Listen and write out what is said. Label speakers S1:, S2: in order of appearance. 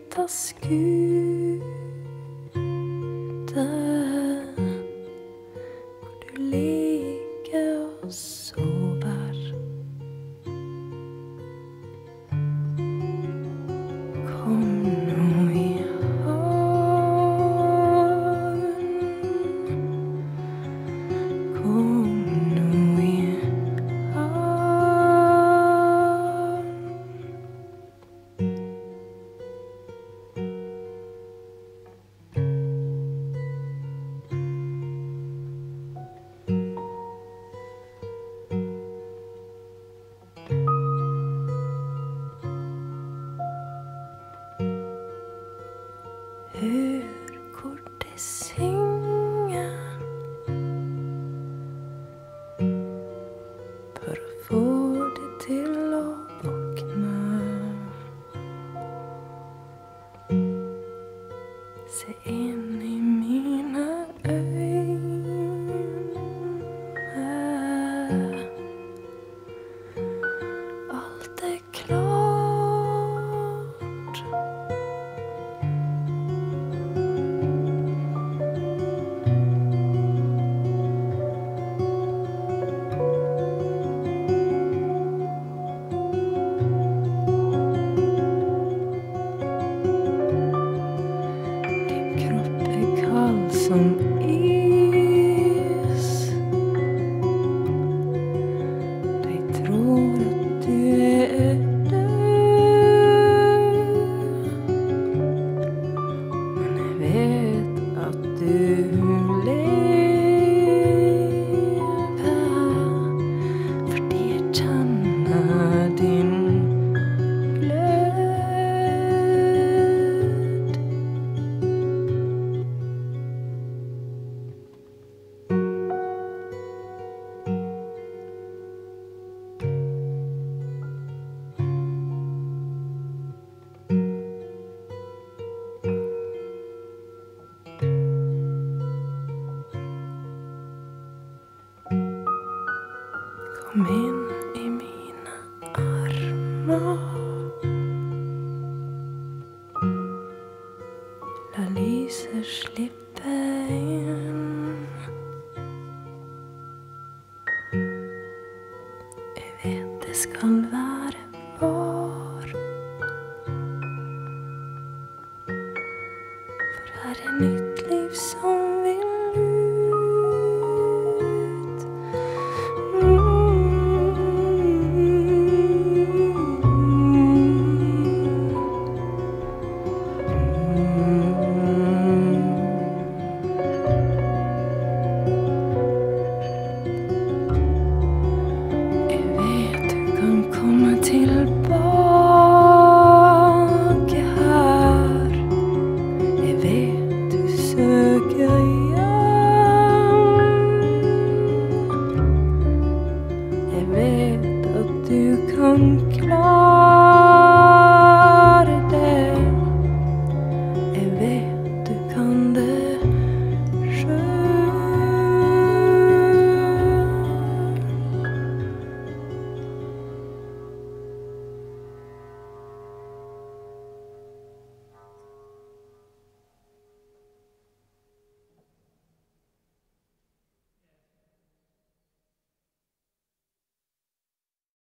S1: ta skute hvor du ligger og sover. Kom nå i havn, kom nå i havn. Hør hvor det synger for å få det til å våkne. Se inn i mine øyne. Alt er klart. Din kropp er kald som is. De tror at du er død, men jeg vet at du lever, fordi jeg kjenner din glød. Kom inn i mine armer. La lyset slippe inn. Jeg vet det skal være vår, for her er nytt liv som vil ut. Jeg vet du kan komme tilbake her. Jeg vet du søker hjem. Jeg vet at du kan klare det. Jeg vet